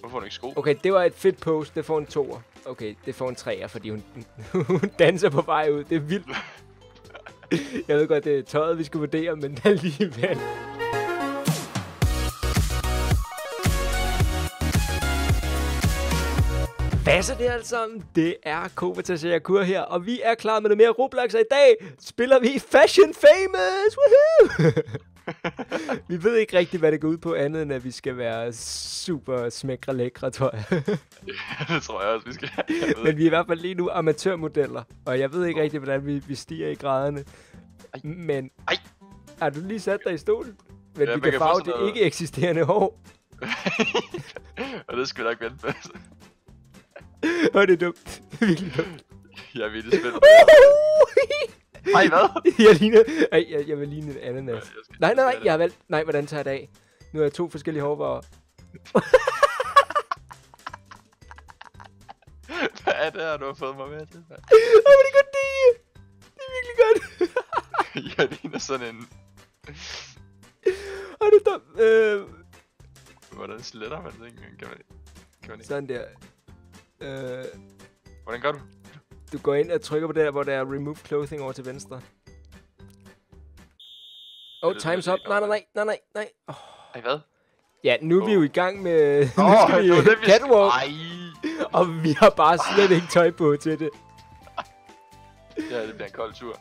Hvorfor får du ikke sko? Okay, det var et fedt post. Det får en 2'er. Okay, det får en 3'er, fordi hun danser på vej ud. Det er vildt. Jeg ved godt, det er tøjet, vi skal vurdere, men alligevel. Hvad så det alt sammen? Det er Kovacs her, og vi er klar med noget mere Roblox, og i dag spiller vi Fashion Famous! Woohoo! Vi ved ikke rigtig, hvad det går ud på, andet end at vi skal være super smækre lækre, tror jeg. Ja, det tror jeg også, vi skal. Men vi er i hvert fald lige nu amatørmodeller, og jeg ved ikke rigtig, hvordan vi stiger i graderne. Men har du lige sat dig i stolen? Men vi kan farve det ikke eksisterende hår. Og det skal vi nok vente på. Og det er dumt. Virkelig dumt. Jeg er virkelig spændt. Ej, hvad? Jeg vil ligne en ananas. Nej, jeg har valgt. Nej, hvordan tager jeg det af? Nu har jeg 2 forskellige hårfarver. Hvad er det her, du har fået mig med til? Åh, hvor det godt det! Det er virkelig godt. Jeg ligner sådan en... Åh, det er dumt. Hvordan sletter man det? Kan man ikke? Sådan der. Hvordan gør du? Du går ind og trykker på det der, hvor der er remove clothing over til venstre. Time's up. Nej. Ej, hvad? Ja, nu er vi jo i gang med... nu skal vi det catwalk. Ej. Og vi har bare slet ikke tøj på til det. Ja, det bliver en kold tur.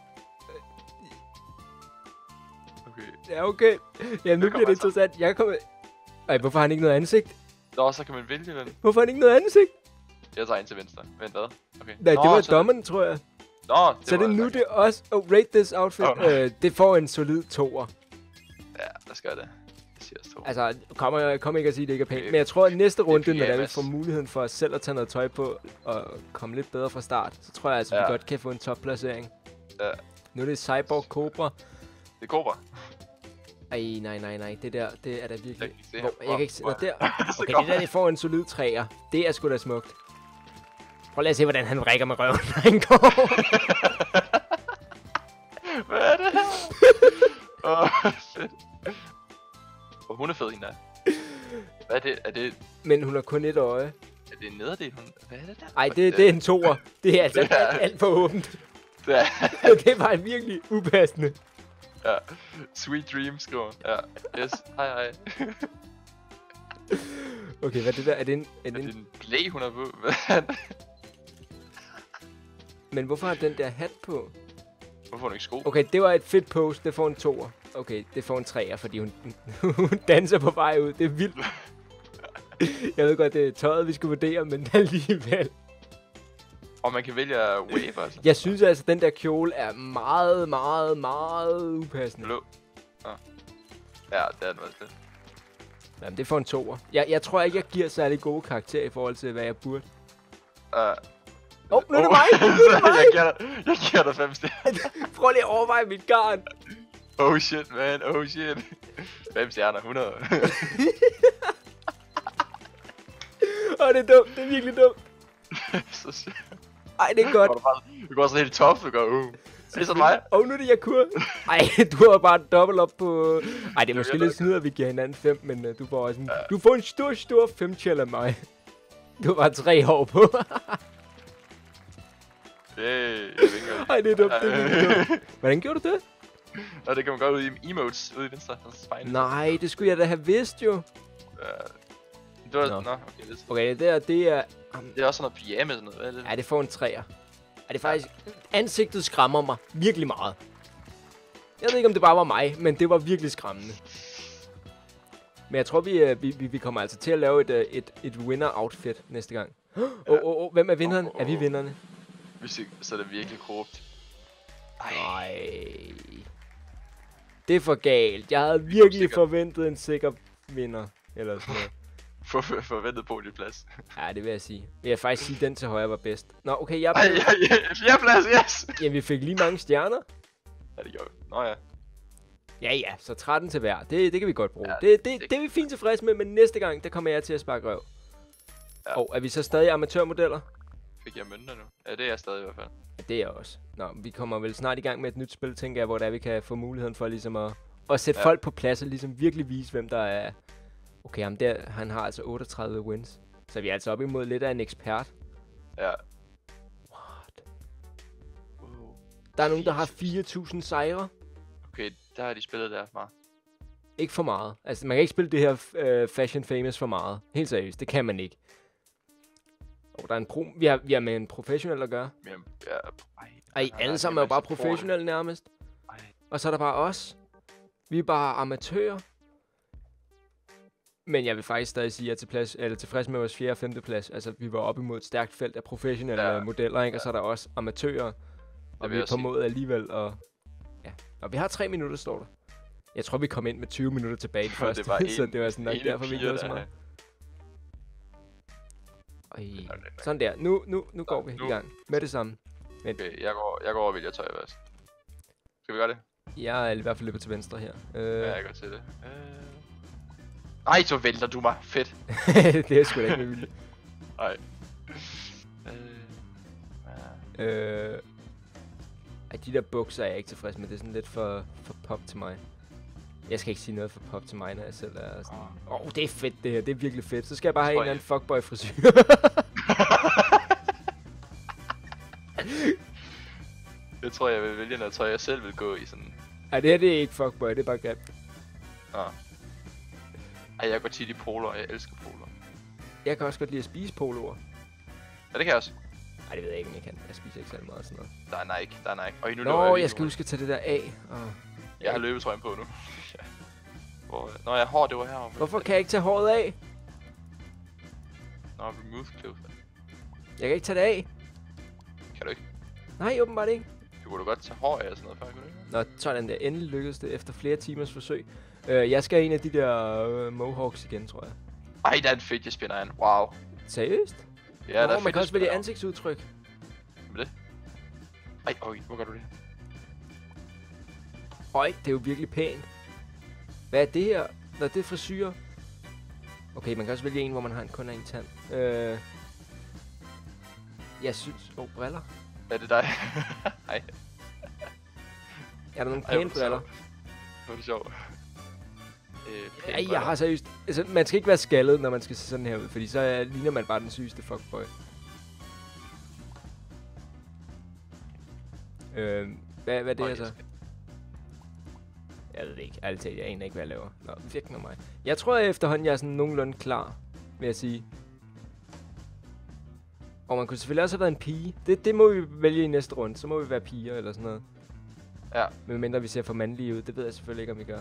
Okay. Ja, okay. Ja, nu bliver det interessant. Jeg kommer... Ej, hvorfor har han ikke noget ansigt? Nå, så kan man vælge den. Hvorfor har han ikke noget ansigt? Jeg tager en til venstre. Vent, hvad? Okay. Nej, det var dommeren, tror jeg. Nå, så det er nu, det er også... Rate this outfit. Det får en solid 2'er. Ja, lad os gøre det. Jeg siger også 2. Altså, kom ikke at sige, at det ikke er pænt. Men jeg tror, at næste runde, når vi får muligheden for os selv at tage noget tøj på og komme lidt bedre fra start, så tror jeg altså, vi godt kan få en topplacering. Ja. Nu er det Cyborg Cobra. Det er Cobra. Ej, nej. Det der, det er da virkelig... Jeg kan ikke se... der. Okay, det der, det får en solid 3'er. Det er sgu da smukt. Prøv lige at se, hvordan han vrikker med røven, når han går. Hvad er det her? Fedt. Hun er fed, hende der. Hvad er det? Er det... Men hun har kun et øje. Er det en nederdel, hun... Hvad er det der? Ej, det er en 2'er. Det er altså alt for åbent. Det er... Det var en virkelig upassende. Ja. Sweet dream, skriver hun. Ja. Yes. Hej. Okay, hvad er det der? Er det en blæ, hun har på? Men hvorfor har den der hat på? Hvorfor får du ikke sko? Okay, det var et fedt post. Det får en 2'er. Okay, det får en 3'er, fordi hun danser på vej ud. Det er vildt. Jeg ved godt, det er tøjet, vi skal vurdere, men alligevel. Og man kan vælge wave, altså. Jeg synes altså, den der kjole er meget upassende. Blå. Ja, det er den også lidt. Jamen, det får en 2'er. Jeg tror ikke, jeg giver særlig gode karakterer i forhold til, hvad jeg burde. Nu er det mig! Jeg giver dig 5 stjerner. Prøv lige at overveje mit garn. Oh shit, man. 5 stjerner, 100. Det er dumt. Det er virkelig dumt. Så shit. Ej, det er godt. Du går sådan helt top, du går Det er sådan mig. Nu er det Yakur. Ej, du har bare dobbelt op på... Ej, det er måske lidt snyder, at vi giver hinanden 5, men du får også en... Du får en stor 5-tjæl af mig. Du har bare 3 hår på. Ej, det er dumt. Hvordan gjorde du det? Nå, det kan man gøre ude i emotes, ude i venstre. Nej, det skulle jeg da have vidst, jo. Det var... Nå, okay. Okay, det er... Det er også sådan noget pyjama sådan noget, hvad er det? Ja, det får en 3'er. Ja, det er faktisk... Ansigtet skræmmer mig virkelig meget. Jeg ved ikke, om det bare var mig, men det var virkelig skræmmende. Men jeg tror, vi kommer altså til at lave et winner-outfit næste gang. Hvem er vinderen? Er vi vinderne? Så er det virkelig korrupt. Ej. Det er for galt. Jeg havde virkelig forventet en sikker vinder. Eller sådan noget. Forventet på dit plads. Ja, det vil jeg sige. Jeg vil faktisk sige, at den til højre var bedst. Nå, okay, jeg... Fjerde plads, yes! Jamen, vi fik lige mange stjerner. Ja, det gjorde vi. Nå ja. Ja, så 13 til hver. Det kan vi godt bruge. Ja, det er vi fint tilfreds med, men næste gang, der kommer jeg til at sparke røv. Ja. Og er vi så stadig amatørmodeller? Fik jeg mønter nu? Ja, det er jeg stadig i hvert fald. Ja, det er jeg også. Nå, vi kommer vel snart i gang med et nyt spil, tænker jeg, hvor der vi kan få muligheden for ligesom at sætte folk på plads og ligesom virkelig vise, hvem der er... Okay, han har altså 38 wins. Så vi er altså op imod lidt af en ekspert. Ja. What? Wow. Der er nogen, der har 4.000 sejre. Okay, der har de spillet der meget. Ikke for meget. Altså, man kan ikke spille det her Fashion Famous for meget. Helt seriøst, det kan man ikke. Og der er en vi har med en professionel at gøre. Jamen, Alle sammen er jo bare professionelle nærmest. Ej. Og så er der bare os. Vi er bare amatører. Men jeg vil faktisk stadig sige, at jeg er tilfreds med vores 4. og 5. plads. Altså, vi var op imod et stærkt felt af professionelle modeller, ikke? Og så er der også amatører. Og vi er på måde alligevel. Og vi har 3 minutter, står der. Jeg tror, vi kom ind med 20 minutter tilbage i det første. Så det var sådan nok derfor, vi ikke nåede så meget. Sådan der. Nu går vi i gang med det samme. Okay, jeg går over Vilja Tøj først. Skal vi gøre det? Jeg er i hvert fald løbet til venstre her. Ja, jeg går til det. Ej, så vælter du mig. Fedt. Det er sgu da ikke med vilje. Nej. De der bukser er jeg ikke tilfreds med. Det er sådan lidt for pop til mig. Jeg skal ikke sige noget for pop til mig, når jeg selv er sådan... det er fedt det her. Det er virkelig fedt. Så skal jeg bare have en eller anden fuckboy-frisyr. Det tror jeg vil vælge noget tøj, jeg selv vil gå i sådan... Ej, det her det er ikke fuckboy. Det er bare grimt. Ej, jeg går tit i poloer. Jeg elsker poloer. Jeg kan også godt lide at spise poloer. Ja, det kan jeg også. Ej, det ved jeg ikke, om jeg kan. Jeg spiser ikke særlig meget sådan noget. Der er Nike. Nå, jeg skal huske at tage det der af. Jeg har løbetrøjen på nu. Nå, jeg hår, det var herovre. Hvorfor kan jeg ikke tage håret af? Nå, remove clothes. Jeg kan ikke tage det af. Kan du ikke? Nej, åbenbart ikke. Du kunne godt tage hår af og sådan noget før, kunne du ikke? Nå, sådan der. Endelig lykkedes det efter flere timers forsøg. Jeg skal have en af de der mohawks igen, tror jeg. Ej, der er en fidget spinner an. Wow. Seriøst? Ja, der er man kan også vælge ansigtsudtryk. Hvad det? Ej, hvor gør du det? Øj, det er jo virkelig pænt. Hvad er det her? Nå, det er frisyrer. Okay, man kan også vælge en, hvor man har kun en tand. Jeg synes... briller. Er det dig? Ej. Er der nogle pæne briller? Nu er det sjovt. Ej, jeg har seriøst... Altså, man skal ikke være skaldet, når man skal se sådan her ud, fordi så ligner man bare den sygeste fuckboy. Hvad er det her så? Jeg ved det ikke. Ærligt talt, jeg aner ikke, hvad jeg laver. Nå, væk med mig. Jeg tror efterhånden, jeg er sådan nogenlunde klar, vil jeg sige. Og man kunne selvfølgelig også have været en pige. Det må vi vælge i næste runde. Så må vi være piger eller sådan noget. Ja. Medmindre vi ser for mandlige ud. Det ved jeg selvfølgelig ikke, om vi gør.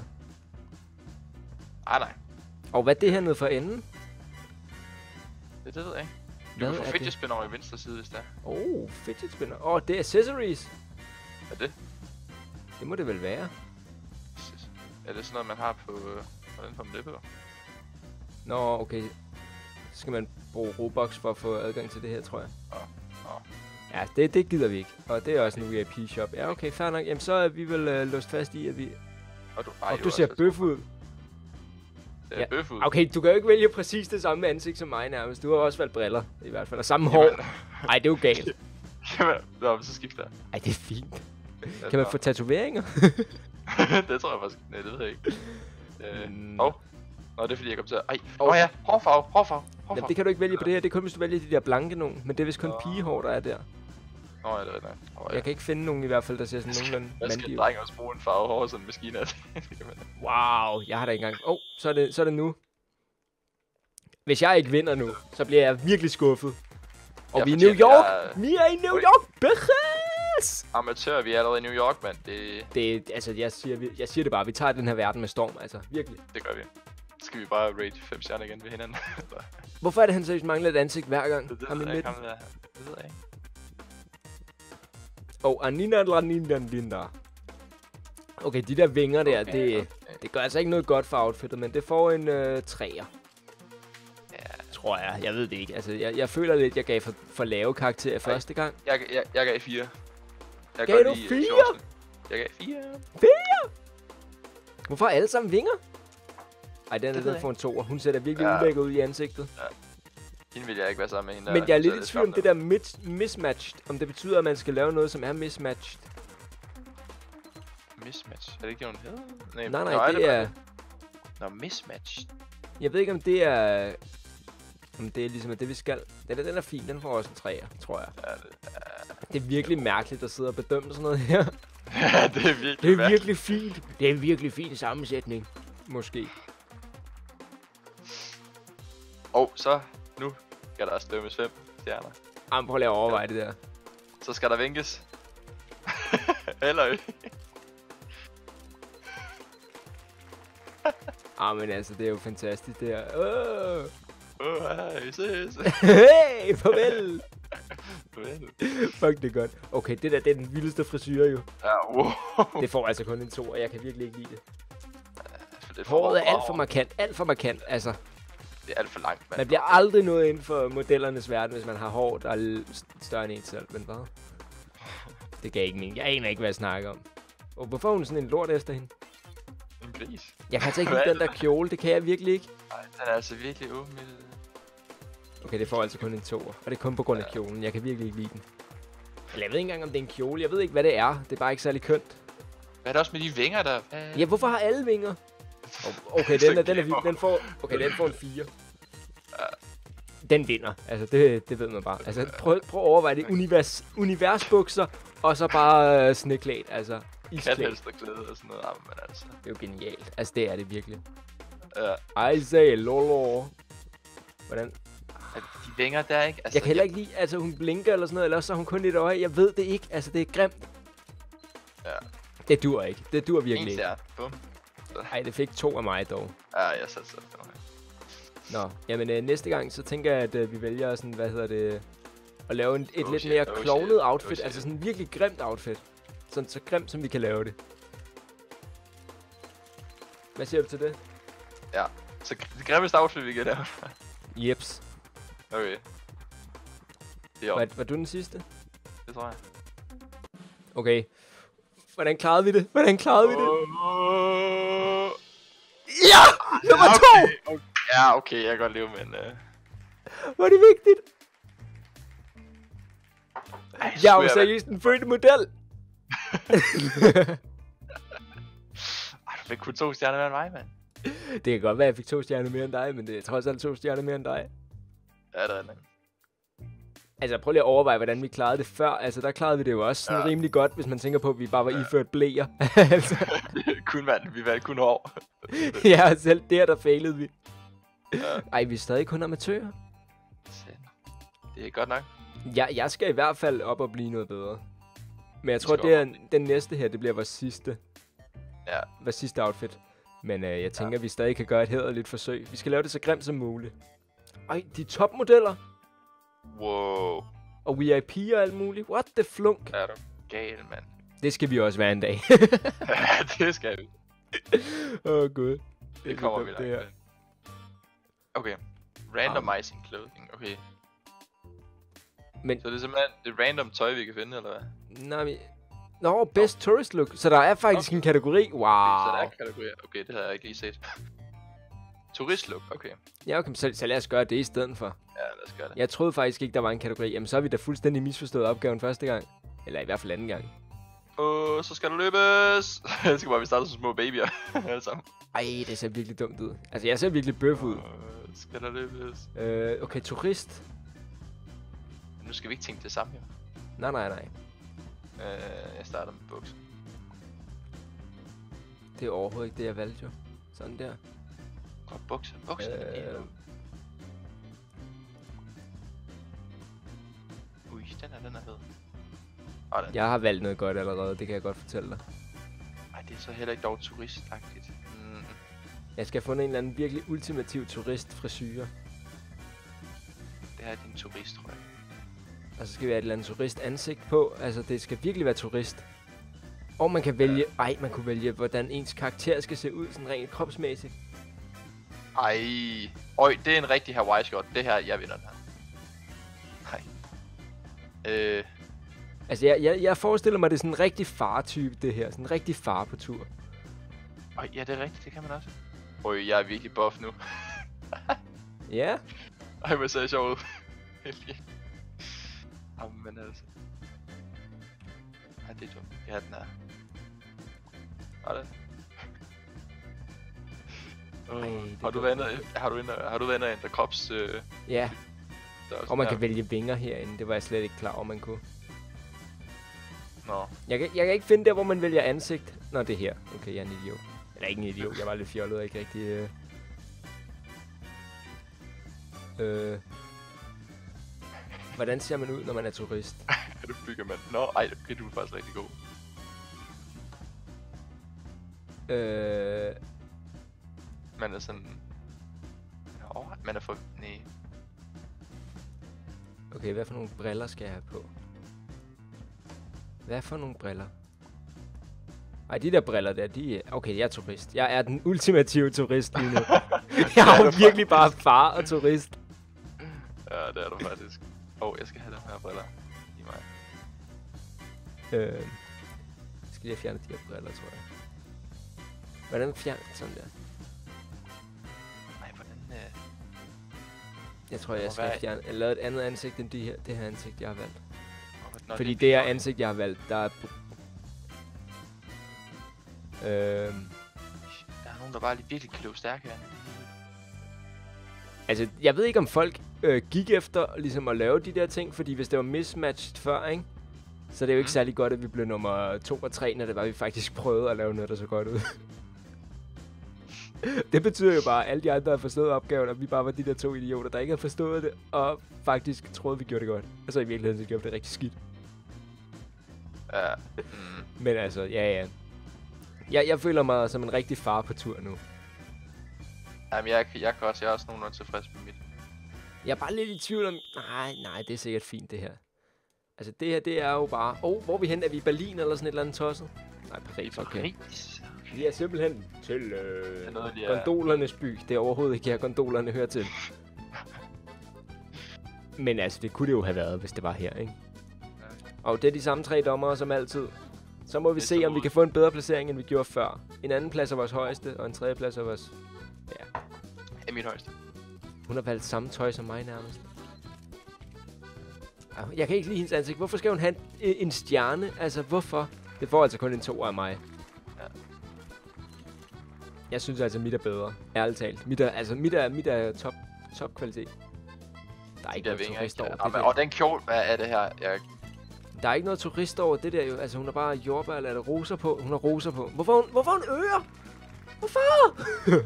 Nej. Og hvad er det her nede for enden? Det ved jeg ikke. Du kan få fidget spinner over i venstre side, hvis det er. Fidget spinner. Det er accessories. Hvad er det? Det må det vel være. Er det sådan noget, man har på... Hvordan får man det på? Nå, okay. Så skal man bruge Robux for at få adgang til det her, tror jeg. Ja, det gider vi ikke. Og det er også en VIP-shop. Ja, okay, fair nok. Jamen, så er vi vel låst fast i, at vi... Og du ser bøf ud. Det er bøf ud. Okay, du kan jo ikke vælge præcis det samme ansigt som mig nærmest. Du har også valgt briller, i hvert fald. Og samme hår. Ej, det er jo galt. Jamen, så skifter jeg. Ej, det er fint. Kan man få tatoveringer? Det tror jeg faktisk. Nej, det ved jeg ikke. Nå, det er fordi, jeg kom til at... Ja, hårfarve. Jamen, det kan du ikke vælge på det her. Det er kun, hvis du vælger de der blanke nogen. Men det er vist kun pigehår, der er der. Nå, ja, det er rigtigt. Jeg kan ikke finde nogen i hvert fald, der ser sådan nogenlunde mandig ud. Jeg skal drenge også bruge en farve hår, sådan en maskine af det. Wow, jeg har da ikke engang... så er det nu. Hvis jeg ikke vinder nu, så bliver jeg virkelig skuffet. Og vi er i New York! Vi er i New York, bitches! Amatør, vi er allerede i New York, mand. Altså, jeg siger det bare. Vi tager den her verden med storm, altså. Virkelig. Det gør vi. Så skal vi bare rate 5 stjerner igen ved hinanden. Hvorfor er det, han seriøst mangler et ansigt hver gang? Det ved jeg ikke. Anina. Okay, de der vinger der, det gør altså ikke noget godt for outfittet, men det får en 3'er. Ja. Tror jeg. Jeg ved det ikke. Altså, jeg føler lidt, jeg gav for lave karakterer første gang. Jeg gav 4. Gav du 4? Jeg gav 4. 4? Hvorfor er alle sammen vinger? Ej, den får en 2'er. Hun ser da virkelig ulækker ud i ansigtet. Ja. Hende vil jeg ikke være sammen med hende. Men jeg er lidt i tvivl om det der mismatched. Om det betyder, at man skal lave noget, som er mismatched. Mismatch? Er det ikke det, hun hedder? Nej, det er... Nå, mismatched. Jeg ved ikke, om det er... Jamen, det er ligesom det, vi skal. Den er fin. Den får også en 3'er, tror jeg. Ja, Det er virkelig mærkeligt at sidde og bedømme sådan noget her. ja, det er virkelig Det er mærkeligt. virkelig fint. Det er en virkelig fin sammensætning. Måske. Og så, nu skal der stømmes 5 stjerner. Jamen, prøv lige at overveje det der. Så skal der vinkes. Eller Men altså, det er jo fantastisk, det her. hej, ses. Hey, farvel. Farvel. Fuck, det er godt. Okay, det der, det er den vildeste frisyre jo. Ja, wow. Det får altså kun en 2, og jeg kan virkelig ikke lide det. Det Håret er alt for markant, alt for markant. Altså, Det er alt for langt, mand. man bliver aldrig noget inden for modellernes verden, hvis man har hår, der er større end en selv. Men hvad? Det gav ikke mening. Jeg aner ikke, hvad jeg snakker om. Og hvorfor er hun sådan en lort efter hende? En gris. Jeg kan altså ikke lide den der kjole, det kan jeg virkelig ikke. Nej, den er altså virkelig åben. Okay, det får altså kun en 2'er. Og det er kun på grund af kjolen. Jeg kan virkelig ikke lide den. Eller jeg ved ikke engang, om det er en kjole. Jeg ved ikke, hvad det er. Det er bare ikke særlig kønt. Hvad er det også med de vinger der? Ja, hvorfor har alle vinger? Okay, den er vild. Den får en 4. Den vinder. Altså, det ved man bare. Altså, prøv at overveje det. Universbukser, og så bare sneklædt. Altså, isklædt. Kathelsterklæde og sådan noget. Men altså. Det er jo genialt. Altså, det er det virkelig. Ja. I say lolo. Hvordan? De vinger der, ikke? Altså, Jeg kan heller ikke lide, altså hun blinker eller sådan noget, eller også så har hun kun lidt øje. Jeg ved det ikke. Altså, det er grimt. Ja. Det dur ikke. Det dur virkelig En ikke. stjerne. Bum. Ej, det fik 2 af mig dog. Ja, jeg satte sig. Nå, jamen næste gang, så tænker jeg, at vi vælger sådan, at lave et lidt mere klovnet outfit. Altså sådan en virkelig grimt outfit. Sådan så grimt, som vi kan lave det. Hvad siger du til det? Ja. Så det grimmeste outfit, vi kan lave. Jeps. Okay. Det er Var du den sidste? det tror jeg. Okay. Hvordan klarede vi det? Ja! Nummer 2! Okay. Ja, okay, jeg kan godt leve med en... Var det vigtigt? Jeg er jo seriøst en født model. Du fik kun 2 stjerner mere end mig, mand. Det kan godt være, at jeg fik 2 stjerner mere end dig, men det er trods alt 2 stjerner mere end dig. Ja, det er det. Altså, prøv lige at overveje, hvordan vi klarede det før. Altså, der klarede vi det jo også sådan rimelig godt, hvis man tænker på, at vi bare var iført blæer. Altså. Kun mand, vi valgte kun hår. Ja, selv der failede vi. Ej, vi er stadig kun amatører. Det er godt nok. Jeg skal i hvert fald op og blive noget bedre. Men jeg tror, det er den næste her, det bliver vores sidste. Ja. Vores sidste outfit. Men jeg tænker, vi stadig kan gøre et hæderligt forsøg. Vi skal lave det så grimt som muligt. Ej, de topmodeller. Wow. Og VIP og alt muligt. What the flunk? Er du gal, mand? Det skal vi også være en dag. Ja, det skal vi. Gud. Det kommer vi langt med. Okay. Randomizing clothing. Okay. Men så det er simpelthen det random tøj, vi kan finde, eller hvad? Nej, men... Nå, best tourist look. Så der er faktisk en kategori. Wow. Okay, så der er kategorier. Okay, det havde jeg ikke lige set. Turistlook, okay. Ja, okay, så lad os gøre det i stedet for. Ja, lad os gøre det. Jeg troede faktisk ikke, der var en kategori. Jamen, så har vi da fuldstændig misforstået opgaven første gang. Eller i hvert fald anden gang. Så skal du løbes! Jeg skal bare, vi starter som små babyer. Alle sammen. Ej, det ser virkelig dumt ud. Altså, jeg ser virkelig bøf ud. Skal der løbes? Okay, turist. Men nu skal vi ikke tænke det samme, jo. Nej. Jeg starter med bukser. Det er overhovedet ikke det, jeg valgte, jo. Sådan der. Og bukser. Ui, den er fed. Jeg har valgt noget godt allerede, det kan jeg godt fortælle dig. Ej, det er så heller ikke dog turistagtigt. Jeg skal have fundet en eller anden virkelig ultimativ turistfrisyre. Det her er din turist, tror jeg. Og så skal vi have et eller andet turistansigt på. Altså, det skal virkelig være turist. Og man kan vælge... Ej, man kunne vælge, hvordan ens karakter skal se ud, sådan rent kropsmæssigt. Ej. Øj, det er en rigtig Hawaii-skjort. Det her, jeg vinder den her. Nej. Altså, jeg forestiller mig, det er sådan en rigtig far-type, det her. Sådan en rigtig far på tur. Øj, ja, det er rigtigt. Det kan man også. Øj, jeg er virkelig buff nu. Ja. Ej, hvor ser jeg sjov ud. Men altså. Ej, det er dumt. Ja, den er. Var det? Har du været inde og ændre krops... Ja, størrelse og man her? kan vælge vinger herinde. Det var jeg slet ikke klar over, man kunne. Nå. Jeg kan ikke finde der, hvor man vælger ansigt. Nå, det er her. Okay, jeg er en idiot. Eller ikke en idiot, jeg var lidt fjollet og ikke rigtig... Hvordan ser man ud, når man er turist? Det bygger man. Nå, ej, okay, du er faktisk rigtig god. Man er sådan... Nå, man er for... Nej. Okay, hvad for nogle briller skal jeg have på? Hvad for nogle briller? Ej, de der briller der, de er... Okay, jeg er turist. Jeg er den ultimative turist lige nu. Jeg er jo virkelig bare far og turist. Ja, det er du faktisk. Jeg skal have dem her briller i mig. Jeg skal lige fjerne de her briller, tror jeg. Hvordan fjerner sådan der? Nej, hvordan... Jeg tror, jeg skal fjerne... Jeg lavede et andet ansigt end det her ansigt, jeg har valgt. Nå, Fordi det her ansigt, jeg har valgt, der er... Der er nogen, der bare lige virkelig kan løbe stærke her. Altså, jeg ved ikke, om folk gik efter ligesom at lave de der ting, fordi hvis det var mismatched før, ikke? Så det er jo ikke særlig godt, at vi blev nummer 2 og 3, når det var, vi faktisk prøvede at lave noget, der så godt ud. Det betyder jo bare, at alle de andre har forstået opgaven, og vi bare var de der 2 idioter, der ikke havde forstået det, og faktisk troede, vi gjorde det godt. Og så i virkeligheden, så gjorde vi det rigtig skidt. Ja. Men altså, ja. Jeg føler mig som en rigtig far på tur nu. Jamen, jeg er også nogenlunde tilfreds med mit. Jeg er bare lidt i tvivl om... Nej, det er sikkert fint, det her. Altså, det her, det er jo bare... hvor er vi hen? Er vi i Berlin eller sådan et eller andet tosset? Nej, Paris, okay. Paris? Okay. Vi er simpelthen til noget, gondolernes by. Det er overhovedet ikke her, gondolerne hører til. Men altså, det kunne det jo have været, hvis det var her, ikke? Ja. Og det er de samme 3 dommere som altid. Så må vi se, om vi kan få en bedre placering, end vi gjorde før. En anden plads er vores højeste, og en tredje plads er vores... Ja. Er mit højeste. Hun har valgt samme tøj som mig nærmest. Jeg kan ikke lide hendes ansigt. Hvorfor skal hun have en stjerne? Altså, hvorfor? Det får altså kun en 2 af mig. Ja. Jeg synes altså, mit er bedre. Ærligt talt. Mit er top kvalitet. Der er ikke noget turist over det der. Og den kjole, hvad er det her? Der er ikke noget turist over det der jo. Altså, hun har bare jordbær eller roser på. Hun har roser på. Hvorfor hun ører? Hvorfor?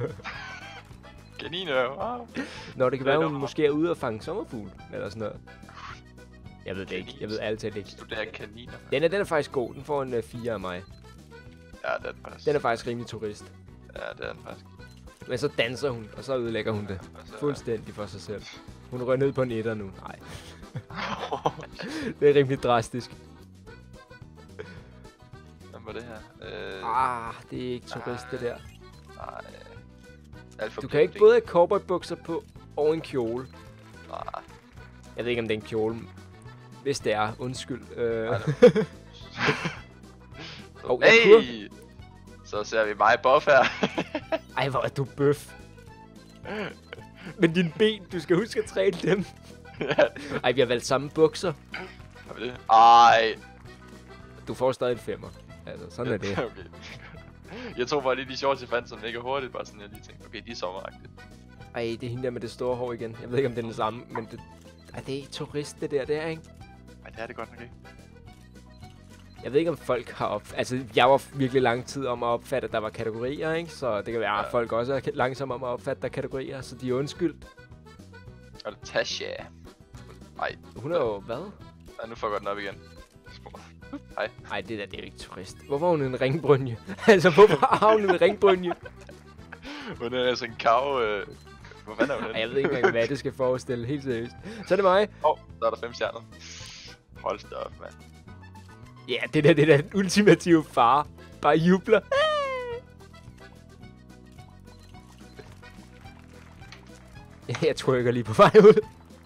Kaniner. Nå, det kan være, hun måske er ude og fange sommerfugl. Eller sådan noget. Jeg ved det ikke. Jeg ved ærligt talt ikke. Studerer kaniner. Den er faktisk god. Den får en 4 af mig. Ja, den er faktisk. Den er faktisk rimelig turist. Ja, det er den faktisk. Men så danser hun, og så ødelægger hun det. Fuldstændig for sig selv. Hun rører ned på en etter nu. Nej. Det er rimelig drastisk. Hvad var det her? Det er ikke turist, det der. Nej. Du kan ikke både have cowboybukser på og en kjole. Nej. Jeg ved ikke, om det er en kjole. Hvis det er, undskyld. Hey! Så ser vi mig buff her. Ej, hvor er du bøf. Men dine ben, du skal huske at træne dem. Ej, vi har valgt samme bukser. Har vi det? Ej. Du får stadig en 5'er. Altså, sådan er det. Okay. Jeg tog bare lige de shorts, jeg fandt sådan mega hurtigt. Bare sådan, jeg lige tænkte, okay, de er sommeragtigt. Ej, det er hende der med det store hår igen. Jeg ved ikke, om det er den samme, men det... Ej, det er ikke turist, det der, ikke? Ej, det er det godt nok ikke. Jeg ved ikke, om folk har Altså, jeg var virkelig lang tid om at opfatte, at der var kategorier, ikke? Så det kan være, at folk også er langsomme om at opfatte, at der er kategorier, så de er undskyldt. Og det Tasha. Ej. Hun er jo... Hvad? Ja, nu får jeg den op igen. Hej. Ej, det der, det er jo ikke turist. Hvorfor har hun en ringbrynje? Altså, hvorfor har hun en ringbrynje? Hun er altså en kav... Hvor fanden er hun? Ej, jeg ved ikke engang, hvad det skal forestille. Helt seriøst. Så er det mig. Der er der 5 stjerner. Hold da op, mand. Ja, det der den ultimative far. Bare jubler. Jeg trykker lige på vej ud.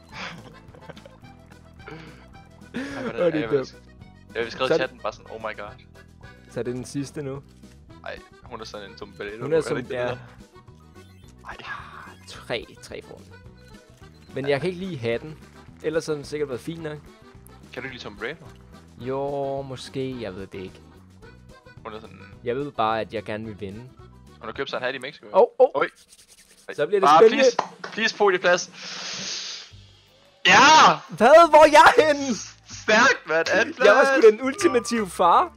Jeg vil skrive i chatten bare sådan, oh my god. Så er det den sidste nu. Ej, hun er sådan en tumbello. Hun er sådan, ja. Ej, 3 for den. Men jeg kan ikke lide hatten. Ellers har den sikkert været fin nok. Kan du ikke lide Tom Brady? Jo, måske. Jeg ved det ikke. Hun er sådan... Jeg ved bare, at jeg gerne vil vinde. Hun har købt sig en hat i Mexico. Oj. Så bliver det Bare spændende. please podieplads. Ja! Hvad? Hvor er jeg henne? Stærkt, mand. Andenplads. Jeg var sgu den ultimative far.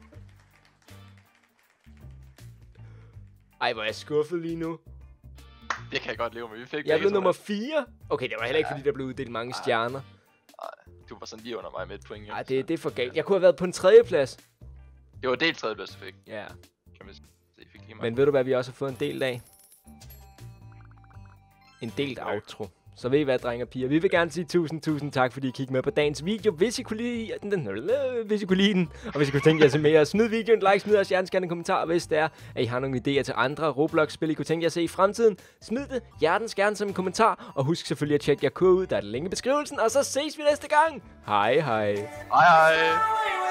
Ej, hvor er jeg skuffet lige nu. Det kan jeg godt leve med. Vi fik Jeg blev begge nummer to. 4. Okay, det var heller ikke, fordi der blev uddelt mange stjerner. Du var sådan lige under mig med et point. Ej, det er for galt. Jeg kunne have været på en 3. plads. Det var delt tredjeplads, du fik. Ja. Kan man sige. Det fik lige Men ved du hvad, vi også har fået en del af? En delt outro. Så ved I hvad, drenge og piger? Vi vil gerne sige tusind tak, fordi I kiggede med på dagens video. Hvis I kunne lide den, og hvis I kunne tænke jer at se mere, smid videoen et like, smid os hjertens en kommentar, hvis det er, at I har nogle idéer til andre Roblox-spil, I kunne tænke jer at se i fremtiden. Smid det hjertens gerne som en kommentar, og husk selvfølgelig at tjekke jer kode ud, der er et link i beskrivelsen, og så ses vi næste gang. Hej hej. Hej hej.